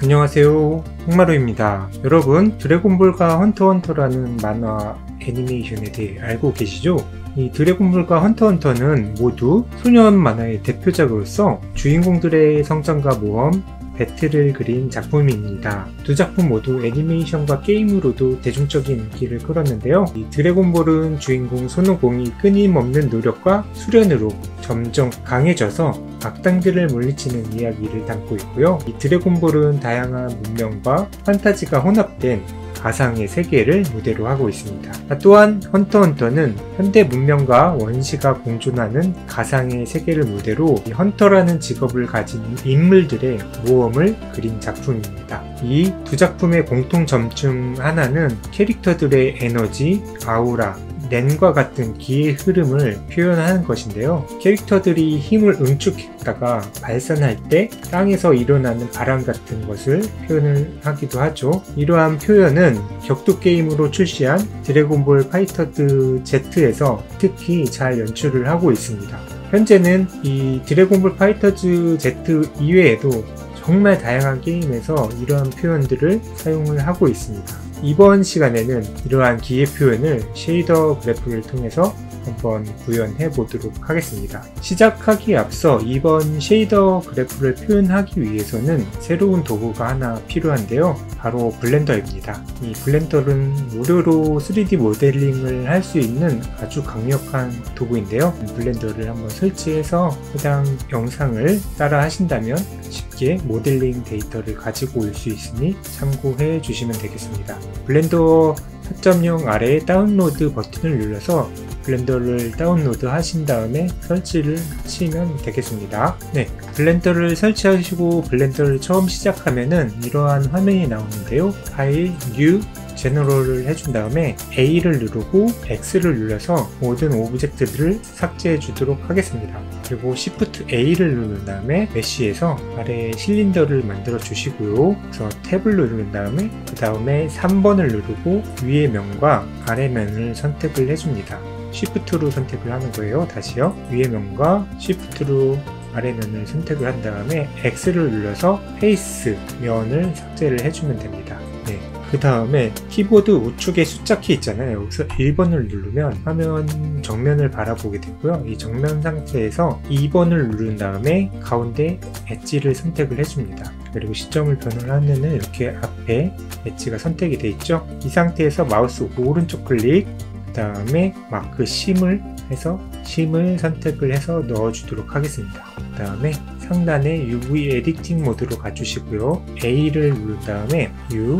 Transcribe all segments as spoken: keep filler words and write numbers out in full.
안녕하세요, 홍마루입니다. 여러분, 드래곤볼과 헌터헌터라는 만화 애니메이션에 대해 알고 계시죠? 이 드래곤볼과 헌터헌터는 모두 소년 만화의 대표작으로서 주인공들의 성장과 모험, 배틀을 그린 작품입니다. 두 작품 모두 애니메이션과 게임으로도 대중적인 인기를 끌었는데요. 이 드래곤볼은 주인공 손오공이 끊임없는 노력과 수련으로 점점 강해져서 악당들을 물리치는 이야기를 담고 있고요. 이 드래곤볼은 다양한 문명과 판타지가 혼합된 가상의 세계를 무대로 하고 있습니다. 또한 헌터헌터는 현대 문명과 원시가 공존하는 가상의 세계를 무대로 이 헌터라는 직업을 가진 인물들의 모험을 그린 작품입니다. 이 두 작품의 공통점 중 하나는 캐릭터들의 에너지, 아우라, 렌과 같은 기의 흐름을 표현하는 것인데요. 캐릭터들이 힘을 응축했다가 발산할 때 땅에서 일어나는 바람 같은 것을 표현을 하기도 하죠. 이러한 표현은 격투 게임으로 출시한 드래곤볼 파이터즈 Z에서 특히 잘 연출을 하고 있습니다. 현재는 이 드래곤볼 파이터즈 Z 이외에도 정말 다양한 게임에서 이러한 표현들을 사용을 하고 있습니다. 이번 시간에는 이러한 기의 표현을 쉐이더 그래프를 통해서 한번 구현해 보도록 하겠습니다. 시작하기에 앞서 이번 쉐이더 그래프를 표현하기 위해서는 새로운 도구가 하나 필요한데요. 바로 블렌더입니다. 이 블렌더는 무료로 쓰리디 모델링을 할 수 있는 아주 강력한 도구인데요. 블렌더를 한번 설치해서 해당 영상을 따라 하신다면 쉽게 모델링 데이터를 가지고 올 수 있으니 참고해 주시면 되겠습니다. 블렌더 사 점 영 아래에 다운로드 버튼을 눌러서 블렌더를 다운로드 하신 다음에 설치를 하시면 되겠습니다. 네, 블렌더를 설치하시고 블렌더를 처음 시작하면은 이러한 화면이 나오는데요. 파일, New, 제너럴을 해준 다음에 A를 누르고 X를 눌러서 모든 오브젝트들을 삭제해 주도록 하겠습니다. 그리고 Shift A를 누른 다음에 메쉬에서 아래에 실린더를 만들어 주시고요. 그래서 탭을 누른 다음에 그 다음에 삼 번을 누르고 위의 면과 아래 면을 선택을 해줍니다. Shift로 선택을 하는 거예요. 다시요. 위의 면과 Shift로 아래면을 선택을 한 다음에 X를 눌러서 페이스 면을 삭제를 해주면 됩니다. 네. 그 다음에 키보드 우측에 숫자키 있잖아요. 여기서 일 번을 누르면 화면 정면을 바라보게 되고요. 이 정면 상태에서 이 번을 누른 다음에 가운데 엣지를 선택을 해줍니다. 그리고 시점을 변환하면은 이렇게 앞에 엣지가 선택이 되어 있죠. 이 상태에서 마우스 오른쪽 클릭, 그 다음에 마크 심을 해서 심을 선택을 해서 넣어주도록 하겠습니다. 그 다음에 상단에 유브이 에디팅 모드로 가주시고요. A를 누른 다음에 U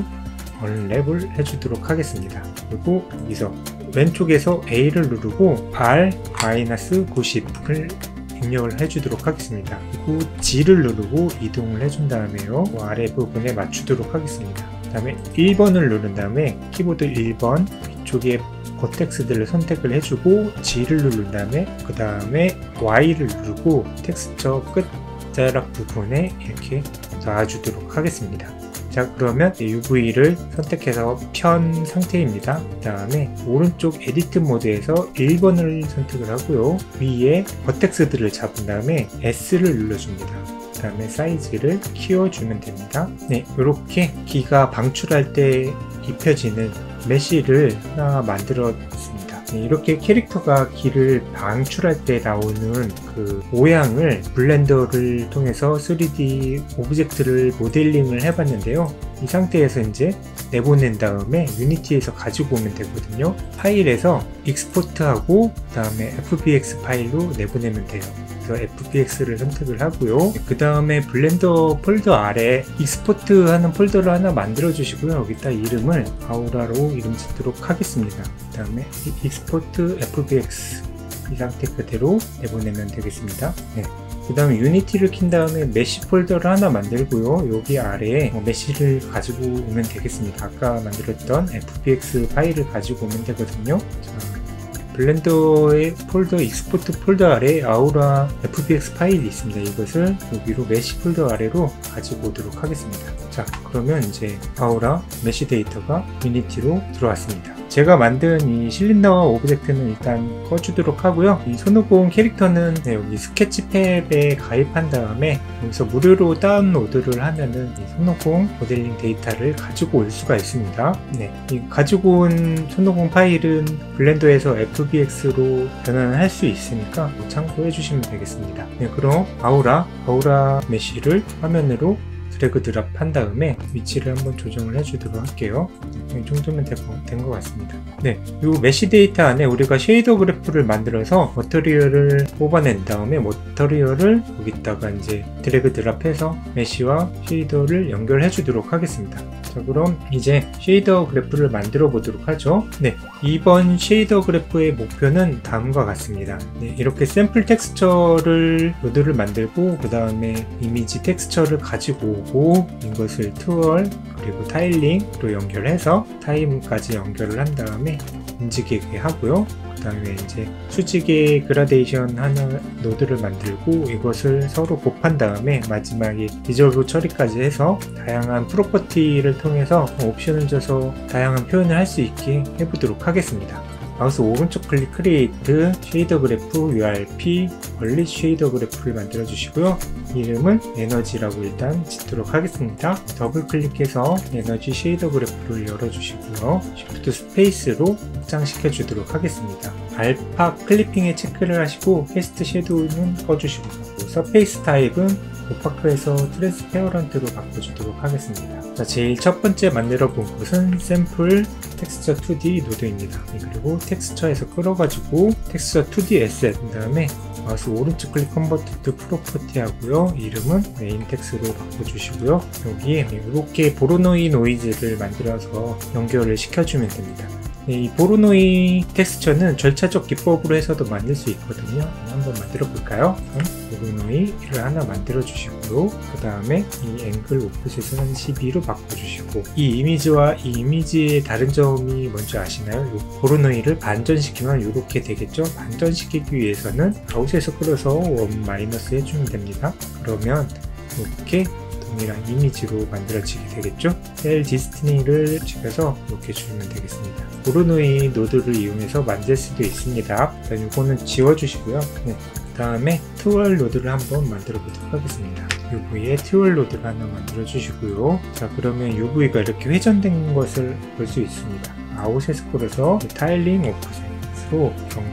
언랩을 해주도록 하겠습니다. 그리고 여기서 왼쪽에서 A를 누르고 알 구십을 입력을 해주도록 하겠습니다. 그리고 G를 누르고 이동을 해준 다음에요. 아래 부분에 맞추도록 하겠습니다. 그 다음에 일 번을 누른 다음에 키보드 일 번 위쪽에 버텍스들을 선택을 해주고 G를 누른 다음에 그 다음에 Y를 누르고 텍스처 끝자락 부분에 이렇게 놔주도록 하겠습니다. 자, 그러면 유브이를 선택해서 편 상태입니다. 그 다음에 오른쪽 에디트 모드에서 일 번을 선택을 하고요. 위에 버텍스들을 잡은 다음에 S를 눌러줍니다. 그 다음에 사이즈를 키워주면 됩니다. 네, 이렇게 기가 방출할 때 입혀지는 메쉬를 하나 만들었습니다. 네, 이렇게 캐릭터가 기를 방출할 때 나오는 그 모양을 블렌더를 통해서 쓰리디 오브젝트를 모델링을 해봤는데요. 이 상태에서 이제 내보낸 다음에 유니티에서 가지고 오면 되거든요. 파일에서 익스포트하고 그 다음에 에프비엑스 파일로 내보내면 돼요. 그래서 에프비엑스를 선택을 하고요. 그 다음에 블렌더 폴더 아래 익스포트 하는 폴더를 하나 만들어 주시고요. 여기다 이름을 아우라로 이름 짓도록 하겠습니다. 그 다음에 익스포트 에프비엑스 이 상태 그대로 내보내면 되겠습니다. 네. 그 다음에 유니티를 킨 다음에 메쉬 폴더를 하나 만들고요. 여기 아래에 메쉬를 가지고 오면 되겠습니다. 아까 만들었던 에프비엑스 파일을 가지고 오면 되거든요. 자, 블렌더의 폴더 익스포트 폴더 아래에 아우라 에프비엑스 파일이 있습니다. 이것을 여기로 메쉬 폴더 아래로 가지고 오도록 하겠습니다. 자, 그러면 이제 아우라 메쉬 데이터가 유니티로 들어왔습니다. 제가 만든 이 실린더와 오브젝트는 일단 꺼주도록 하고요. 이 손오공 캐릭터는 네, 여기 스케치팹에 가입한 다음에 여기서 무료로 다운로드를 하면은 이 손오공 모델링 데이터를 가지고 올 수가 있습니다. 네, 이 가지고 온 손오공 파일은 블렌더에서 에프비엑스로 변환을 할 수 있으니까 참고해 주시면 되겠습니다. 네, 그럼 아우라, 아우라 메쉬를 화면으로 드래그 드랍 한 다음에 위치를 한번 조정을 해주도록 할게요. 이 정도면 된 것 같습니다. 네, 이 메쉬 데이터 안에 우리가 쉐이더 그래프를 만들어서 머터리얼을 뽑아낸 다음에 머터리얼을 여기다가 이제 드래그 드랍해서 메쉬와 쉐이더를 연결해 주도록 하겠습니다. 자, 그럼 이제 쉐이더 그래프를 만들어 보도록 하죠. 네, 이번 쉐이더 그래프의 목표는 다음과 같습니다. 네, 이렇게 샘플 텍스처를 노드를 만들고 그 다음에 이미지 텍스처를 가지고 오고 이것을 툴 그리고 타일링으로 연결해서 타임까지 연결을 한 다음에 움직이게 하고요. 그 다음에 이제 수직의 그라데이션 하나 노드를 만들고 이것을 서로 곱한 다음에 마지막에 디졸브 처리까지 해서 다양한 프로퍼티를 통해서 옵션을 줘서 다양한 표현을 할 수 있게 해보도록 하겠습니다. 마우스 오른쪽 클릭 크리에이트 쉐이더 그래프 유알피 원리 쉐이더 그래프를 만들어 주시고요. 이름은 에너지라고 일단 짓도록 하겠습니다. 더블 클릭해서 에너지 쉐이더 그래프를 열어 주시고요. 쉬프트 스페이스로 확장시켜 주도록 하겠습니다. 알파 클리핑에 체크를 하시고 캐스트 섀도우는 꺼주시고 서페이스 타입은 오파크에서 트랜스페어런트로 바꿔주도록 하겠습니다. 자, 제일 첫 번째 만들어 본 곳은 샘플 텍스처 투디 노드입니다. 그리고 텍스처에서 끌어가지고 텍스처 투디 에셋 그 다음에 마우스 오른쪽 클릭 컨버트 투 프로퍼티 하고요. 이름은 메인 텍스로 바꿔주시고요. 여기에 이렇게 보로노이 노이즈를 만들어서 연결을 시켜주면 됩니다. 네, 이 보로노이 텍스처는 절차적 기법으로 해서도 만들 수 있거든요. 한번 만들어 볼까요? 보로노이를 하나 만들어 주시고요. 그 다음에 이 앵글 오프셋은 한 십이로 바꿔주시고 이 이미지와 이 이미지의 다른 점이 뭔지 아시나요? 요 보로노이를 반전시키면 이렇게 되겠죠? 반전시키기 위해서는 아웃에서 끌어서 원 마이너스 해주면 됩니다. 그러면 이렇게 동일한 이미지로 만들어지게 되겠죠? 셀 디스티니를 찍어서 이렇게 주시면 되겠습니다. 보로노이 노드를 이용해서 만들 수도 있습니다. 일단 이거는 지워주시고요. 네. 그 다음에 튜얼 노드를 한번 만들어 보도록 하겠습니다. 유브이에 튜얼 노드를 하나 만들어 주시고요. 자, 그러면 유브이가 이렇게 회전된 것을 볼 수 있습니다. 아웃에서 끌어서 타일링 오프셋으로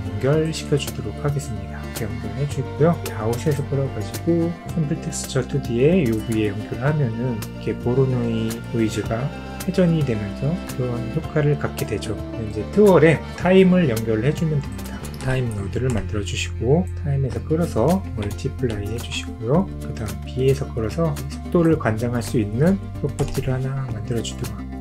연결시켜 주도록 하겠습니다. 연결해 주고요. 아웃에서 끌어가지고 샘플 텍스처 투디에 유브이에 연결하면은 이렇게 보로노이 노이즈가 회전이 되면서 그런 효과를 갖게 되죠. 이제 튜얼에 타임을 연결을 해주면 됩니다. 타임 노드를 만들어 주시고 타임에서 끌어서 멀티플라이 해주시고요. 그 다음 B에서 끌어서 속도를 관장할 수 있는 프로퍼티를 하나 만들어 주도록 합니다.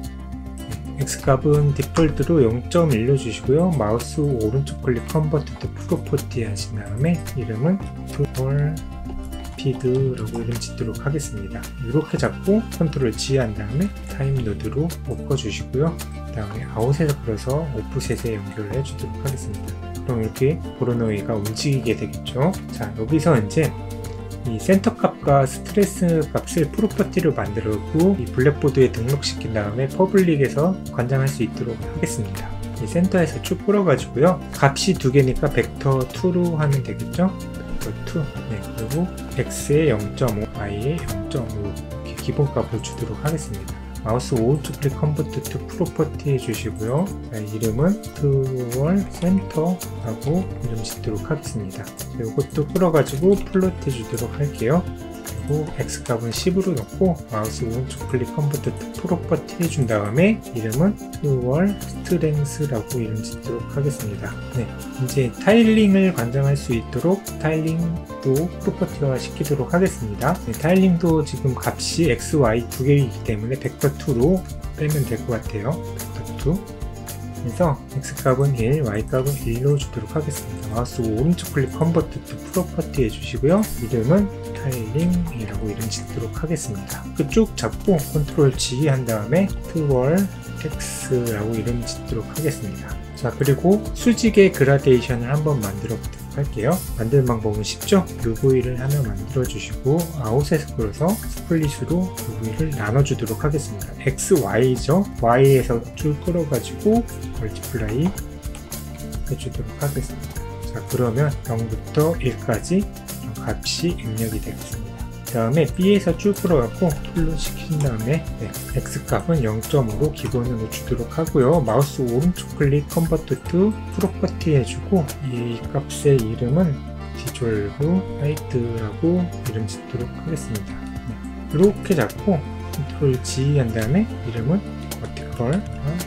X값은 디폴트로 영 점 일로 주시고요. 마우스 오른쪽 클릭 컨버트 투 프로퍼티 하신 다음에 이름은 툴 피드라고 이름 짓도록 하겠습니다. 이렇게 잡고 컨트롤 G 한 다음에 타임 노드로 엎어 주시고요. 그 다음에 아웃에서 끌어서 오프셋에 연결을 해 주도록 하겠습니다. 그럼 이렇게 보로노이가 움직이게 되겠죠. 자, 여기서 이제 이 센터 값과 스트레스 값을 프로퍼티로 만들었고 이 블랙보드에 등록시킨 다음에 퍼블릭에서 관장할 수 있도록 하겠습니다. 이 센터에서 쭉 끌어가지고요. 값이 두 개니까 벡터 이로 하면 되겠죠. 벡터 이. 네, 그리고 x에 영 점 오, y에 영 점 오 이렇게 기본값을 주도록 하겠습니다. 마우스 오른쪽 클릭 컨버트 투 프로퍼티 해주시고요. 자, 이름은 튜얼 센터라고 이름 짓도록 하겠습니다. 이것도 끌어가지고 플롯 해주도록 할게요. 그리고 x값은 십으로 넣고 마우스 오른쪽 클릭 컨버트 투 프로퍼티 해준 다음에 이름은 튜얼 스트렝스라고 이름 짓도록 하겠습니다. 네, 이제 타일링을 관장할 수 있도록 타일링도 프로퍼티화 시키도록 하겠습니다. 네, 타일링도 지금 값이 x, y 두 개이기 때문에 벡터 이로 빼면 될 것 같아요. 벡터 이. 그래서 x값은 일, y값은 일로 주도록 하겠습니다. 마우스 오른쪽 클릭 컨버트 투 프로퍼티 해주시고요. 이름은 타일링이라고 이름 짓도록 하겠습니다. 쭉 잡고 컨트롤 G 한 다음에 튜얼 텍스라고 이름 짓도록 하겠습니다. 자, 그리고 수직의 그라데이션을 한번 만들어 보도록 할게요. 만드는 방법은 쉽죠? 유브이를 하나 만들어 주시고 아웃에서 끌어서 스플릿으로 유브이를 나눠주도록 하겠습니다. 엑스, 와이죠? 와이에서 쭉 끌어가지고 멀티플라이 해주도록 하겠습니다. 자, 그러면 영부터 일까지 값이 입력이 되겠습니다. 그 다음에 B에서 쭉 끌어갖고 풀로 시킨 다음에 네, X값은 영 점 오로 기본으로 주도록 하고요. 마우스 오른쪽 클릭 컨버트 투 프로퍼티 해주고 이 값의 이름은 디졸브 하이트라고 이름 짓도록 하겠습니다. 네, 이렇게 잡고 컨트롤 G 한 다음에 이름은 버티컬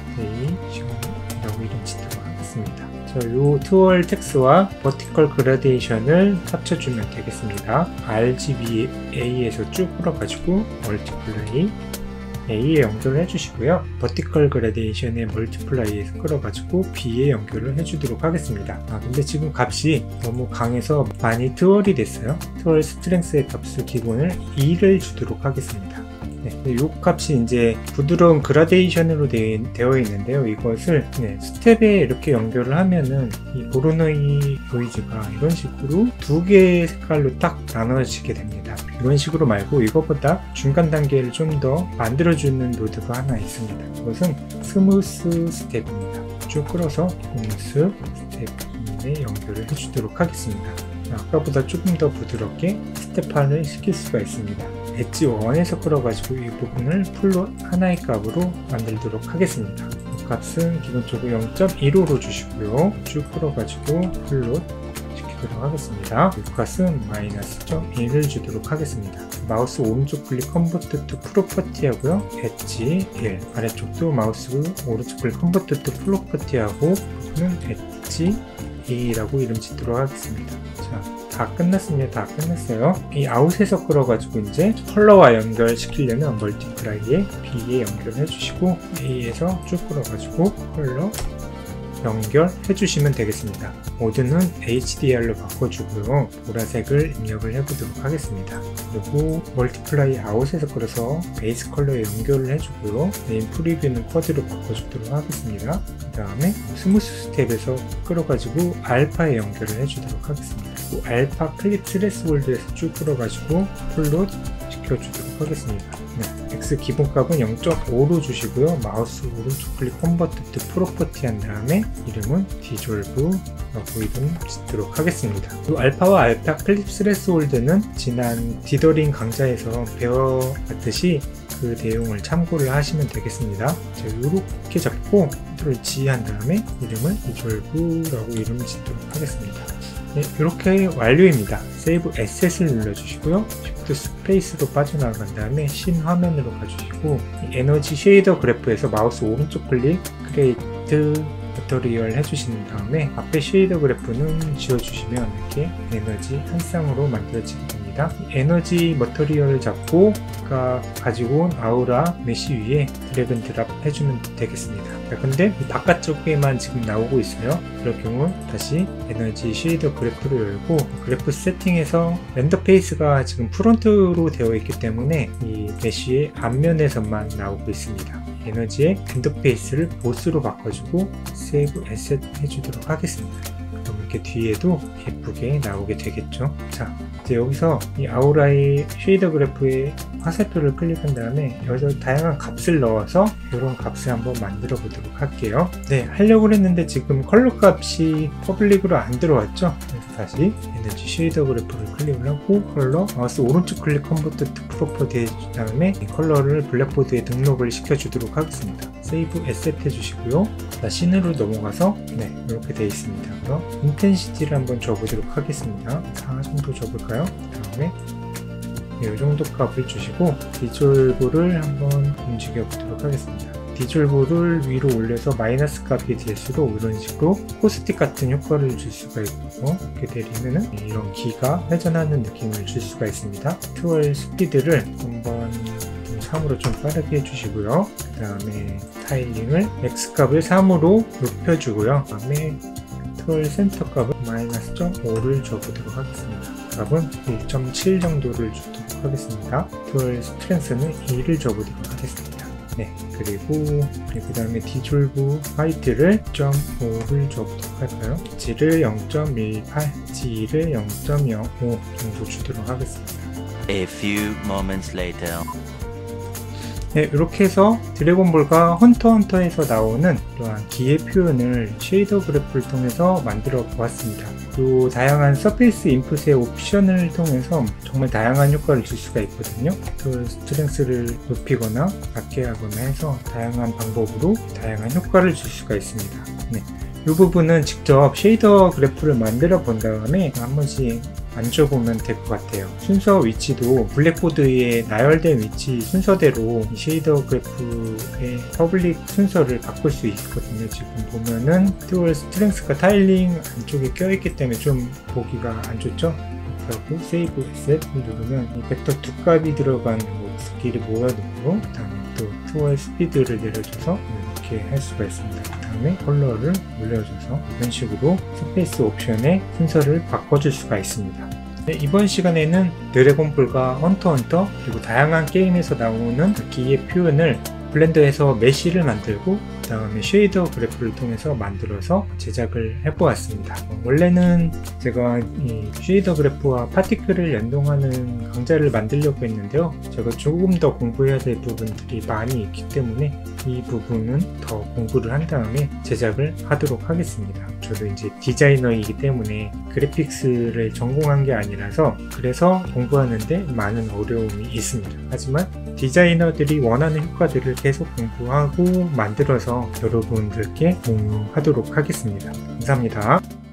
그라데이션이라고 이름 짓도록 하겠습니다. 이 튜얼 텍스와 버티컬 그라데이션을 합쳐주면 되겠습니다. 알지비 A에서 쭉 끌어가지고 멀티플라이 A에 연결을 해주시고요. 버티컬 그라데이션의 멀티플라이에서 끌어가지고 B에 연결을 해주도록 하겠습니다. 아 근데 지금 값이 너무 강해서 많이 튜얼이 됐어요. 튜얼 스트렝스의 값을 기본을 이를 주도록 하겠습니다. 네, 이 값이 이제 부드러운 그라데이션으로 되, 되어 있는데요. 이것을 네, 스텝에 이렇게 연결을 하면은 이 보로노이 노이즈가 이런 식으로 두 개의 색깔로 딱 나눠지게 됩니다. 이런 식으로 말고 이것보다 중간 단계를 좀 더 만들어주는 노드가 하나 있습니다. 이것은 스무스 스텝입니다. 쭉 끌어서 스무스 스텝에 연결을 해주도록 하겠습니다. 아까보다 조금 더 부드럽게 스텝화를 시킬 수가 있습니다. 엣지 일에서 끌어가지고 이 부분을 플롯 하나의 값으로 만들도록 하겠습니다. 이 값은 기본적으로 영 점 일오로 주시고요. 쭉 끌어가지고 플롯 시키도록 하겠습니다. 이 값은 마이너스 점 일을 주도록 하겠습니다. 마우스 오른쪽 클릭 컨버트 투 프로퍼티 하고요. 엣지 일 아래쪽도 마우스 오른쪽 클릭 컨버트 투 프로퍼티 하고 부분은 엣지 이라고 이름 짓도록 하겠습니다. 자, 다 끝났습니다. 다 끝났어요. 이 아웃에서 끌어가지고 이제 컬러와 연결시키려면 멀티플라이에 B에 연결해 주시고 A에서 쭉 끌어가지고 컬러 연결해 주시면 되겠습니다. 모드는 에이치디알로 바꿔주고요. 보라색을 입력을 해보도록 하겠습니다. 그리고 멀티플라이 아웃에서 끌어서 베이스 컬러에 연결을 해주고요. 네임 프리뷰는 쿼드로 바꿔주도록 하겠습니다. 그 다음에 스무스 스텝에서 끌어가지고 알파에 연결을 해주도록 하겠습니다. 그리고 알파 클립 스레스홀드에서 쭉 끌어가지고 플롯 시켜주도록 하겠습니다. 네, X 기본값은 영 점 오로 주시고요. 마우스 오른쪽 클릭 컨버트 투 프로퍼티 한 다음에 이름은 디졸브 라고 이름 짓도록 하겠습니다. 이 알파와 알파 클립 스레스홀드는 지난 디더링 강좌에서 배워봤듯이 그 내용을 참고를 하시면 되겠습니다. 자, 이렇게 잡고 컨트롤 G 한 다음에 이름을 디졸브라고 이름 짓도록 하겠습니다. 네, 이렇게 완료입니다. 세이브 에셋을 눌러주시고요. 쉬프트 스페이스로 빠져나간 다음에 신 화면으로 가주시고 에너지 쉐이더 그래프에서 마우스 오른쪽 클릭 크리에이트 머터리얼 해주시는 다음에 앞에 쉐이더 그래프는 지워주시면 이렇게 에너지 한 쌍으로 만들어지게 됩니다. 에너지 머터리얼을 잡고 아까 가지고 온 아우라 메쉬 위에 드래그 앤 드랍 해주면 되겠습니다. 자, 근데 바깥쪽에만 지금 나오고 있어요. 그럴 경우 다시 에너지 쉐이더 그래프를 열고 그래프 세팅에서 렌더 페이스가 지금 프론트로 되어 있기 때문에 이 메쉬의 앞면에서만 나오고 있습니다. 에너지의 인터페이스를 보스로 바꿔주고 세이브 에셋 해주도록 하겠습니다. 그럼 이렇게 뒤에도 예쁘게 나오게 되겠죠. 자, 이제 여기서 이 아우라의 쉐이더 그래프의 화살표를 클릭한 다음에 여기서 다양한 값을 넣어서 이런 값을 한번 만들어 보도록 할게요. 네, 하려고 했는데 지금 컬러 값이 퍼블릭으로 안 들어왔죠. 그래서 다시 에너지 쉐이더 그래프를 클릭을 하고 컬러 마우스 오른쪽 클릭 컨버트 투 프로퍼티 해준 다음에 이 컬러를 블랙보드에 등록을 시켜주도록 하겠습니다. 세이브 에셋 해주시고요. 자, 씬으로 넘어가서 네, 이렇게 되어 있습니다. 그럼 인텐시티를 한번 줘보도록 하겠습니다. 사 정도 줘볼까요? 그 다음에 네, 이 정도 값을 주시고 디졸브를 한번 움직여 보도록 하겠습니다. 디졸브를 위로 올려서 마이너스 값이 될수록 이런 식으로 코스틱 같은 효과를 줄 수가 있고 이렇게 내리면은 이런 기가 회전하는 느낌을 줄 수가 있습니다. 튜얼 스피드를 한번 삼으로 좀 빠르게 해주시고요. 그 다음에 타일링을 X 값을 삼으로 높여주고요. 그 다음에 튜얼 센터 값은 마이너스 점 오를 줘보도록 하겠습니다. 값은 일 점 칠 정도를 주도록 하겠습니다. 튜얼 스트렝스는 이를 줘보도록 하겠습니다. 네, 그리고 그 다음에 디졸브 화이트를 영 점 오를 줘보도록 할까요? G를 영 점 일팔, G를 영 점 영오 정도 주도록 하겠습니다. A few moments later. 네, 이렇게 해서 드래곤볼과 헌터헌터에서 나오는 이러한 기의 표현을 쉐이더 그래프를 통해서 만들어 보았습니다. 이 다양한 서페이스 인풋의 옵션을 통해서 정말 다양한 효과를 줄 수가 있거든요. 그 스트렝스를 높이거나 낮게 하거나 해서 다양한 방법으로 다양한 효과를 줄 수가 있습니다. 네, 이 부분은 직접 쉐이더 그래프를 만들어 본 다음에 한 번씩 만져보면 될 것 같아요. 순서 위치도 블랙보드에 나열된 위치 순서대로 쉐이더 그래프의 퍼블릭 순서를 바꿀 수 있거든요. 지금 보면은 듀얼 스트렝스가 타일링 안쪽에 껴있기 때문에 좀 보기가 안 좋죠? 그리고 세이브 에셋 누르면 이 벡터 두 값이 들어간 뭐 스킬을 모아놓고 그 다음에 또 듀얼 스피드를 내려줘서 이렇게 할 수가 있습니다. 그 다음에 컬러를 올려줘서 이런 식으로 스페이스 옵션의 순서를 바꿔줄 수가 있습니다. 네, 이번 시간에는 드래곤볼과 헌터헌터 그리고 다양한 게임에서 나오는 기의 표현을 블렌더에서 메쉬를 만들고 그 다음에 쉐이더 그래프를 통해서 만들어서 제작을 해보았습니다. 어, 원래는 제가 이 쉐이더 그래프와 파티클을 연동하는 강좌를 만들려고 했는데요. 제가 조금 더 공부해야 될 부분들이 많이 있기 때문에 이 부분은 더 공부를 한 다음에 제작을 하도록 하겠습니다. 저도 이제 디자이너이기 때문에 그래픽스를 전공한 게 아니라서 그래서 공부하는데 많은 어려움이 있습니다. 하지만 디자이너들이 원하는 효과들을 계속 공부하고 만들어서 여러분들께 공유하도록 하겠습니다. 감사합니다.